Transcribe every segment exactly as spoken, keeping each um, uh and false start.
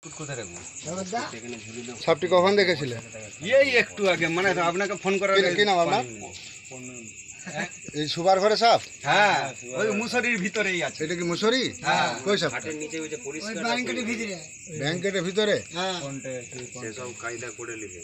সাপটি কখন দেখেছিলেন? এই একটু আগে, মানে আপনাকে ফোন করার কি নাম আপনার? এই সুবার ঘরে সাপ? হ্যাঁ, ওই মুসরির ভিতরেই আছে। এটা কি মুসরি? হ্যাঁ, কই সাপ? নিচে ওই যে পরিষ্কার ব্যাংকেটের ভিতরে। ব্যাংকেটের ভিতরে? হ্যাঁ, সেসব কায়দা করে লিখে।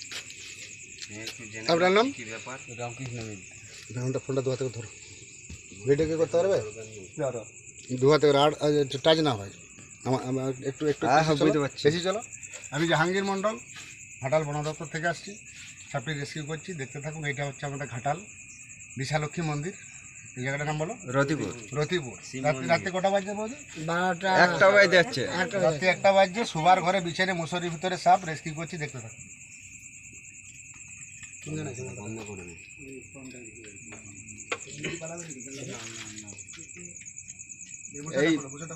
আপনার নাম? কি ব্যাপার? রামকৃষ্ণ মিত্র। ফোনটা ফোনটা দুহাতে ধরো, ভিডিও কি করতে পারবে? দুহাতে আর টাচ না হয়। আমার আমার একটু একটু বুঝতে পারছি, বেশি চলো। আমি জাহাঙ্গীর মণ্ডল, ঘাটাল বন দপ্তর থেকে আসছি। সাপটি রেস্কিউ করছি, দেখতে থাকুন। এটা হচ্ছে আমাদের ঘাটাল বিশালক্ষী মন্দির। এই জায়গাটার নাম বলো? রতিপুর। রতিপুর। রাত্রে কটা বাজছে বলছি? বারোটা একটা বাজে যাচ্ছে। রাত্রে একটা বাজছে। সুবার ঘরে বিছানে মুসরির ভিতরে সাপ, রেস্কিউ করছি, দেখতে থাকুন। বন্ধ করে দিই। এই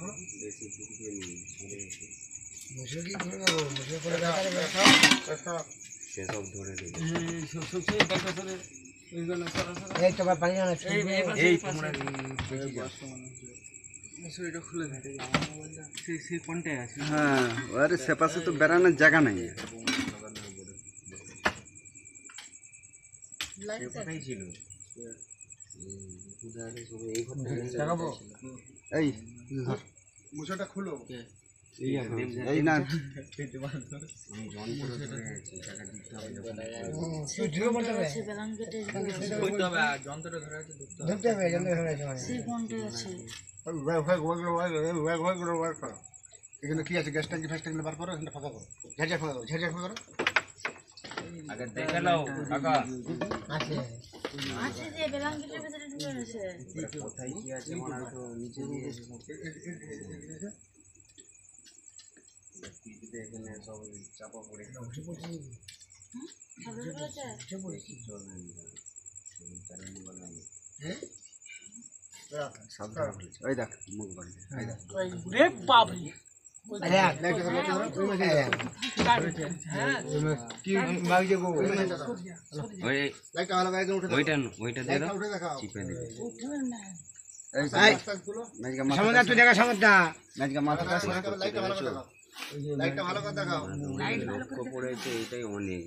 সেসব ধরে দিই। এই তো পানি জানা এই তোমরা হ্যাঁ, আরে সে পাশে তো বেড়ানোর জায়গা নাই। এই মুছাটা খুলো। এই না এখানে কি আছে? গ্যাস ট্যাঙ্কি ফ্যাস ট্যাঙ্কি বার করো, এখানটা ফাঁকা করো, ঝাড়ঝাড় ফাঁকা করো, ঝাড়ঝাড় ফাঁকা করো। আগে দেখে নাও কাকা আছে আছে যে বেলাঙ্গিটের ভিতরে ঢুকে গেছে। কোথায় কি আছে মনে হয় তো নিচে দিয়ে এখানে সব চাপা পড়ে ওই দেখ মুখ বাড়ি ওইটা দিয়ে দাও, চিপে দেবে। লক্ষ্য পড়েছে, এটাই অনেক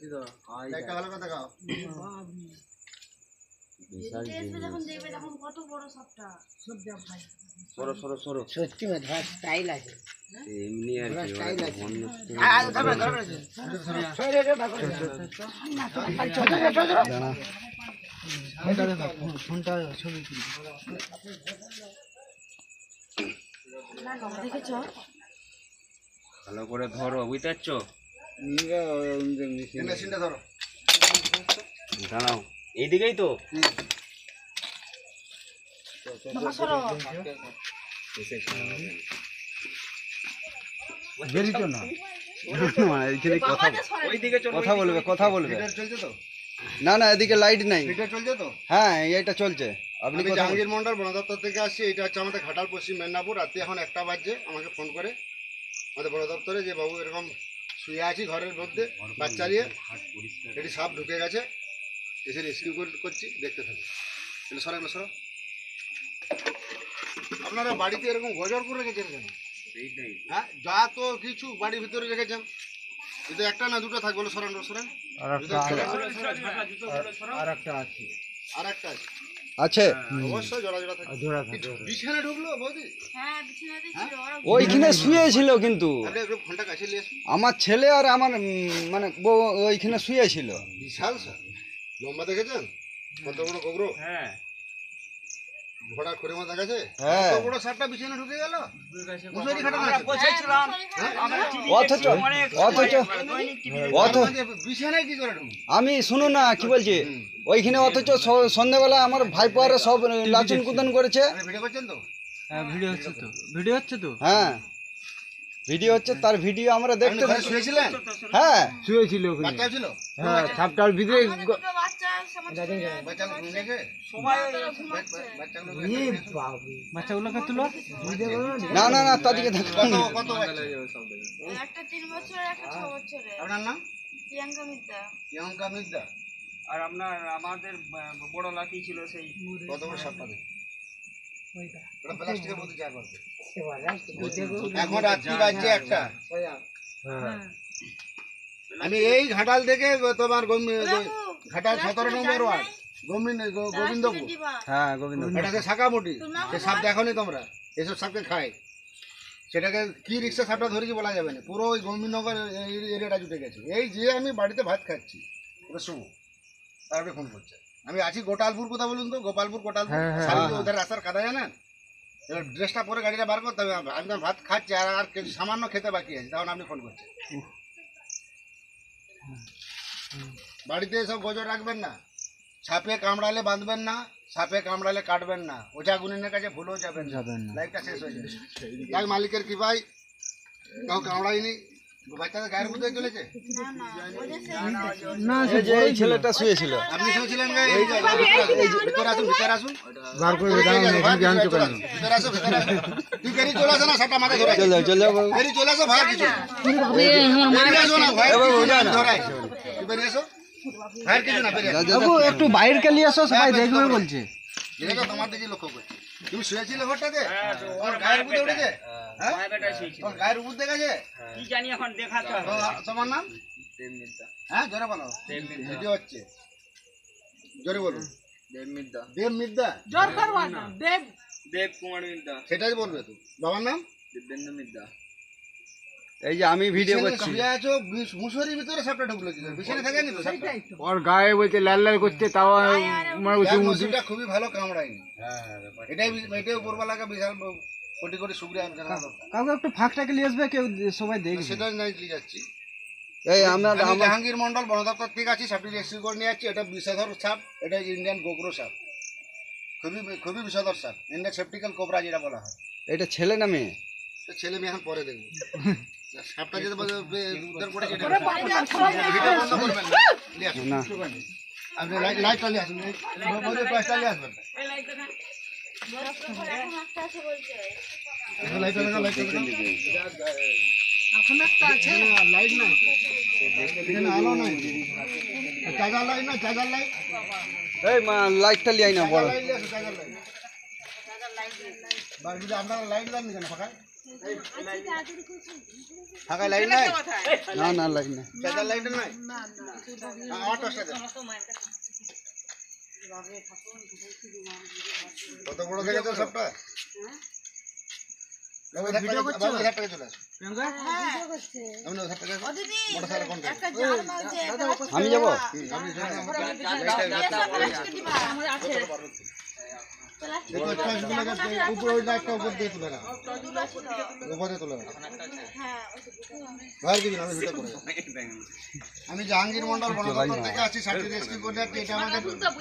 বিশাল যখন দেখবে তখন কত বড় সাপটা। সরো সরো সরো। সত্যি স্টাইল আছে এমনি আর কি অন্য ফোনটা ছবি দেখেছো? ভালো করে ধরো, বুঝতে পারছো? ধরো, দাঁড়াও, এইদিকেই তো বেরিয়েছো না? এখানে কথা কথা বলবে কথা বলবে চলছে তো? না না, এদিকে লাইট নাই। এটা চলছে তো? হ্যাঁ, এইটা চলছে। আপনি আমি জাহাঙ্গীর মণ্ডল, বন দপ্তর থেকে আসছি। এটা হচ্ছে আমাদের ঘাটাল পশ্চিম মেদিনীপুর। রাত্রি এখন একটা বাজছে। আমাকে ফোন করে আমাদের বন দপ্তরে যে বাবু এরকম শুয়ে আছি ঘরের মধ্যে বাচ্চা নিয়ে, এটি সাপ ঢুকে গেছে, এসে রেস্কিউ করছি, দেখতে থাকি। এগুলো সরা এগুলো সরা। আপনারা বাড়িতে এরকম গজর করে রেখেছেন কেন? হ্যাঁ, যা তো কিছু বাড়ির ভিতরে রেখেছেন, কিন্তু একটা না দুটো থাকবে। সরান সরান। আর একটা আছে, আর একটা আছে আছে অবশ্যই জোড়া জোড়া থাকে। বিছানে ঢুকলো বৌদি? হ্যাঁ, বিছানাতে ছিল। ওইখানে শুয়েছিল, কিন্তু আপনি একটু ফোনটা কাছে নিয়ে আসুন। আমার ছেলে আর আমার মানে বউ ওইখানে শুয়েছিল। বিশাল স্যার, লম্বা দেখেছেন? কত বড় গোবরো? হ্যাঁ, ঘোড়া করে মাথা গেছে। হ্যাঁ, কত বড় সাপটা বিছানে ঢুকে গেল। মুসরি খাটা না অথচ অথচ অথচ বিছানায় কি করে ঢুকলো? আমি শুনো না কি বলছি, ওইখানে অথচ সন্ধ্যাবেলা আমার ভাইপোয়ারা সব লাচন কুদন করেছে। ভিডিও করছেন তো? হ্যাঁ, ভিডিও হচ্ছে তো ভিডিও হচ্ছে তো হ্যাঁ, ভিডিও হচ্ছে, তার ভিডিও আমরা দেখতে ঘরে শুয়েছিলেন? হ্যাঁ, শুয়েছিল ওখানে। বাচ্চা ছিল? হ্যাঁ, সাপটার ভিতরে আমাদের দুটো বাচ্চা সমাজে বাচ্চাগুলো ঘুমিয়েছে? সবাই ঘুমাচ্ছে। বাচ্চাগুলো বাচ্চাগুলোকে তুলো। না না না, তাদেরকে দেখো। কত কত বাচ্চা? একটা তিন বছর, একটা ছ বছরের। আপনার নাম? প্রিয়াঙ্কা মিত্রা। প্রিয়াঙ্কা মিত্রা। আর আপনার আমাদের বড় লাঠি ছিল সেই। কত বড় সাপ পাবে? ওটা প্লাস্টিকের মধ্যে চার পারবে এখন রাত্রি বাজছে একটা আমি এই ঘাটাল থেকে তোমার গম- ঘাটাল সতেরো নম্বর ওয়ার্ড গোবিন্দ গোবিন্দপুর হ্যাঁ গোবিন্দ এটাকে শাকামুটি সে সাপ দেখো নি তোমরা এসব সাপকে খায় সেটাকে কি রিক্সা সাপটা ধরেছি বলা যাবে না পুরো ওই গোবিন্দনগর এই এরিয়াটা জুটে গেছে এই যে আমি বাড়িতে ভাত খাচ্ছি ওটা শুনো তারপরে ফোন করছে আমি আছি গোপালপুর কোথা বলুন তো গোপালপুর গোপালপুর সামনে ওদের রাস্তার কাদা জানেন এবার ড্রেসটা পরে গাড়িটা বার করতে হবে আমি তো ভাত খাচ্ছি আর আর কিছু সামান্য খেতে বাকি আছে তখন আপনি ফোন করছেন বাড়িতে সব গজর রাখবেন না সাপে কামড়ালে বাঁধবেন না সাপে কামড়ালে কাটবেন না ওঝা গুনিনের কাছে ভুলেও যাবেন যাবেন না। লাইফটা শেষ হয়ে যাবে যাই মালিকের কি ভাই কাউ কামড়ায়নি বাচ্চাদের গায়ের মধ্যে চলেছে না এই যে এই ছেলেটা শুয়েছিল আপনি শুয়েছিলেন গায়ে এই যে ভিতরে আসুন ভিতরে আসুন বার করে ভিতরে আসুন ভিতরে আসুন তুই বেরিয়ে চলে আসো না সাপটা মাথায় ধরে চল যাও চল যাও বাবু। বেরিয়ে চলে আসো ভাই কিছু বেরিয়ে আসো না ভাই ধরাই তুই বেরিয়ে আসো ভাই কিছু না বেরিয়ে আসো বাবু একটু বাইরে কে নিয়ে আসো সবাই দেখবে বলছে এটা তো তোমার দিকে লক্ষ্য করছি তুমি শুয়েছিলে ঘরটাতে তোমার গায়ের উপরে উঠেছে হ্যাঁ তোমার গায়ের উপর দেখেছে কি জানি এখন দেখাতে হবে তো তোমার নাম হ্যাঁ জোরে বলো ভিডিও হচ্ছে জোরে বলুন দেব মিদ্দা দেব কুমার মিদ্দা সেটাই বলবে তো বাবার নাম দিব্যেন্দু মিদ্দা এই যে আমি ভিডিও বিছানায় করছি শুয়ে আছো বিষ- মুসুরির ভিতরে সাপটা ঢুকলো কি করে? বিছানায় থাকেনি তো সাপটা? ওর গায়ে বলছে লাল লাল করছে তাও আমার দেখ, মুসুরিটা খুবই ভালো কামড়ায়নি এটাই বি- এটাই উপরবেলাকে বিশাল ব- কোটি কোটি শুক্রিয়া জানা দরকার কাউকে একটু ফাঁকটাকে নিয়ে আসবে কেউ সবাই দেখবে সেটা নাই লিয়ে যাচ্ছি এই আমরা আমি আমরা জাহাঙ্গীর মন্ডল বন দপ্তর থেকে আছি সাপটি রেস্কিউ করে নিয়ে যাচ্ছি এটা বিষধর সাপ এটা ইন্ডিয়ান গোগ্রো সাপ খুবই খুবই বিষধর সাপ ইন্ডিয়ান সেপটিক্যাল কোবরা যেটা বলা হয় এটা ছেলে না মেয়ে তো ছেলে মেয়ে এখন পরে দেখবো সাপটা যেটা বলে- বে- উদ্ধার করেছে এটা ভিডিও বন্ধ করবেন না। নিয়ে আসুন। না আপনি লাইট লাইট চালিয়ে আসুন বলে প্রাইস চালিয়ে আসবেন এখন একটা আছে বলছে লাইট লাগা লাইট লাগা এখন একটা আছে না লাইট নাই এখানে আলো নাই চার্জার লাইট না চার্জার লাইট এই মা লাইটটা লিয়ে আই না বড় লাইট নিয়ে আসুন চার্জার লাইট বাস যদি আপনারা লাইট দেন কেন ফাঁকা ফাঁকা লাইট নাই না না লাইট না চার্জার লাইট নাই আমার টসটা দেন কত বড় দেখেছো সবটা ভিডিও করছো চলে আসো আমি ওধার থেকে ও দিদি মোটরসাইকেল কোন একটা জাল মারছে আমি যাবো আপনি জানেন আমার আছে উপরে ওই লাইটটা উপর দিয়ে তুলে না উপরে তুলে না হ্যাঁ ভাই দিবেন আমি ভিডিও করে আমি জাহাঙ্গীর মন্ডল বন দপ্তর থেকে আছি সার্টি রেস্কিউ করে যাচ্ছি এটা আমাদের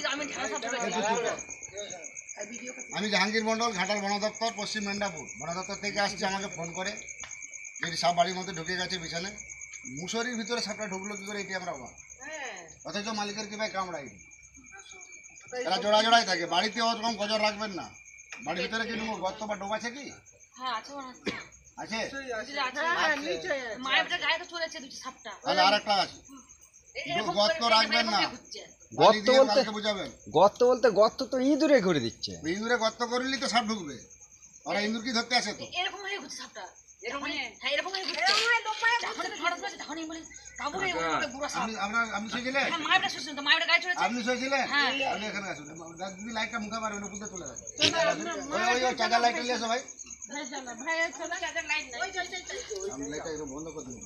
আমি জাহাঙ্গীর মন্ডল ঘাটাল বন দপ্তর পশ্চিম মেদিনীপুর বন দপ্তর থেকে আসছি আমাকে ফোন করে যে সাপ বাড়ির মধ্যে ঢুকে গেছে বিছানে মুসরির ভিতরে সাপটা ঢুকলো কি করে এটি আমরা অবাক অথচ মালিকের কি ভাই কামড়াইনি এরা জোড়া জোড়াই থাকে বাড়িতে ওরকম গজর রাখবেন না বাড়ির ভিতরে কি গর্ত বা ডোব আছে কি হ্যাঁ আছে মনে হচ্ছে আছে মায়ের গায়ে তো চলেছে দুটো সাপটা তাহলে আর একটা আছে গর্ত রাখবেন না গর্ত বলতে কালকে বুঝাবেন গর্ত বলতে গর্ত তো ইঁদুরে করে দিচ্ছে ইঁদুরে গর্ত করলেই তো সাপ ঢুকবে ওরা ইঁদুর কি ধরতে আসে তো এরকম হয়ে ঘুরছে সাপটা এরকম হ্যাঁ এরকম হয়ে ঘুরছে যখন আমি হঠাৎ করে তখনই বলি কাবুরে বলে বুড়া সাপ আপনি আপনার আপনি শুয়েছিলেন হ্যাঁ মায়ের শুনছেন তো মায়ের গায়ে চলেছে আপনি শুয়েছিলেন হ্যাঁ। আপনি এখানে আসুন যদি লাইটটা মুখে মারবেন উপরে চলে যাবে ওই ওই ওই চার্জার লাইট নিয়ে এসো ভাই ভাই চলে যাদের লাইট নাই ওই চল চল চল আমি লাইটটা একটু বন্ধ করে দিন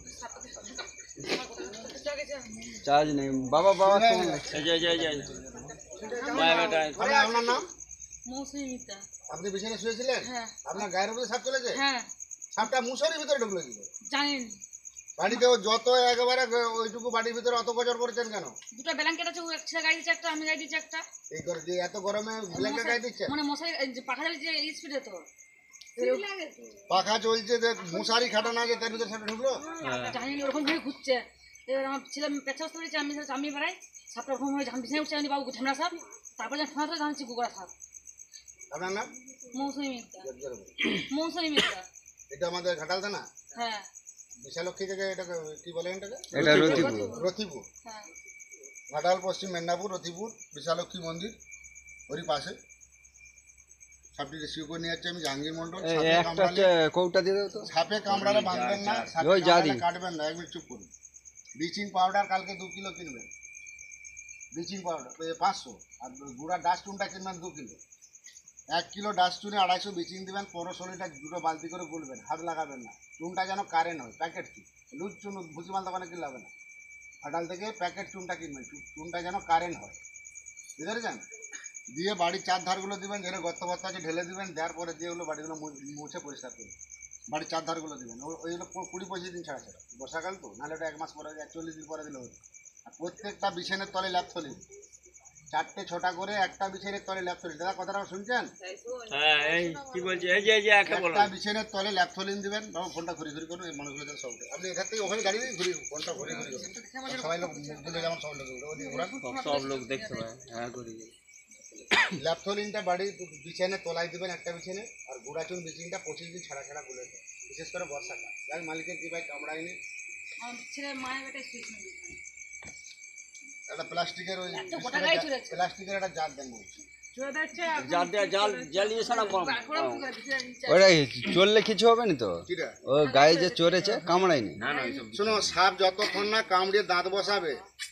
চার্জ নেই বাবা বাবা কেমন লাগছে? এই যে এই যে এই যে মায়ের বেটা আরে আপনার নাম মৌসুমী মিতা আপনি বিছানায় শুয়েছিলেন হ্যাঁ আপনার গায়ের উপরে সাপ চলেছে হ্যাঁ সাপটা মুসরির ভিতরে ঢুকলো কি করে? জানেন বাড়িতে ও যত একেবারে ওইটুকু বাড়ির ভিতরে অত গজর করেছেন কেন দুটো ব্ল্যাঙ্কেট আছে ও এক ছেলে গায়ে দিচ্ছে একটা আমি গায়ে দিচ্ছি একটা এই করে যে এত গরমে ব্ল্যাঙ্কেট গায়ে দিচ্ছেন মানে মশাই এই যে পাখা চালিয়ে যে স্পিডে তো পাখা চলছে যে মশারি খাটানো আছে তার ভিতরে সাপটা ঢুকলো জানি না ওরকম হয়ে ঘুরছে এবার আমার ছেলে পেঁচা বসতে পেরেছি আমি আমি বেড়াই সাপটা ওরকম হয়ে ঝাম বিছানে উঠছে আমি বাবু ঝামড়া সাপ তারপরে যখন ফাঁস জানছি কুকুরা সাপ আপনার নাম মৌসুমী মিতা মৌসুমী মিতা এটা আমাদের ঘাটাল থানা হ্যাঁ বিশালক্ষী থেকে এটা কি বলেন এটাকে এটা রতিপুর রতিপুর হ্যাঁ ঘাটাল পশ্চিম মেদিনীপুর রতিপুর বিশালক্ষী মন্দির ওরই পাশে সাপটি রেস্কিউ করে নিয়ে যাচ্ছি আমি জাহাঙ্গীর মন্ডল। এই সাপে একটা কামড়ালে হচ্ছে কৌটা দিয়ে দাও তো। সাপে কামড়ালে বাঁধবেন না, সাপে ওই যা কামড়ালে দিই। কাটবেন না, এক মিনিট চুপ করুন। ব্লিচিং পাউডার কালকে দু কিলো কিনবেন, ব্লিচিং পাউডার পাঁচশো, আর গুঁড়া ডাস্টুনটা কিনবেন দু কিলো। এক কিলো ডাস্টুনে আড়াইশো ব্লিচিং দেবেন, পনেরো ষোলোটা দুটো বালতি করে গুলবেন, হাত লাগাবেন না। চুনটা যেন কারেন্ট হয়, প্যাকেট কি লুজ চুন ভুসি মাল দোকানে কিনলে হবে না, ফাটাল থেকে প্যাকেট চুনটা কিনবেন, চু- চুনটা যেন কারেন্ট হয়, বুঝতে পেরেছেন? দিয়ে বাড়ির চার ধারগুলো দিবেন, যেটা গর্ত গর্ত আছে ঢেলে দিবেন, দেওয়ার পরে দিয়ে ওগুলো বাড়িগুলো মু- মুছে পরিষ্কার করবেন। বাড়ির চার ধারগুলো দিবেন, ও- ওইগুলো কু- কুড়ি পঁচিশ দিন ছাড়া ছাড়া, বর্ষাকাল তো, নাহলে ওটা এক মাস পরে একচল্লিশ দিন পরে দিলে হতো। আর প্রত্যেকটা বিছানের তলে ল্যাপথলি, চারটে ছটা করে একটা বিছানের তলে ল্যাপথলি। দাদা কথাটা শুনছেন? হ্যাঁ এই কি বলছে এই যে এই যে একে বলো একটা বিছানের তলে ল্যাপথলিন দিবেন। বাবু ফোনটা ঘুরি ঘুরি করুন, এই মানুষগুলো যেন সব উঠে। আপনি এখান থেকে ওখানে দাঁড়িয়ে ঘুরি, ফোনটা ঘুরি ঘুরি করুন, সবাই লোক মুখ দিলে যেমন সবাই লোক উঠে, ওদিকে ঘোরান। সব লোক দেখতে পায় হ্যাঁ করি ল্যাপথলিনটা বাড়ির বিছানে তলায় দিবেন একটা বিছানে, আর গুঁড়াচুন ব্লিচিংটা পঁচিশ দিন ছাড়া ছাড়া গুলে দেবেন, বিশেষ করে বর্ষাকাল। যাই মালিকের কি ভাই কামড়ায়নি, আমার ছেলে মায়ের বেটায় শুয়েছিল একটা প্লাস্টিকের ওই একটা গোটা গায়ে চলে যাচ্ছে। প্লাস্টিকের একটা জার দেন বলছি। চলে যাচ্ছে জাল দিয়ে জাল জ্বালিয়ে সারা কম ওটা চললে কিছু হবে না তো? কিরা ও গায়ে যে চড়েছে কামড়ায়নি। না না এইসব শোনো, সাপ যতক্ষণ না কামড়িয়ে দাঁত বসাবে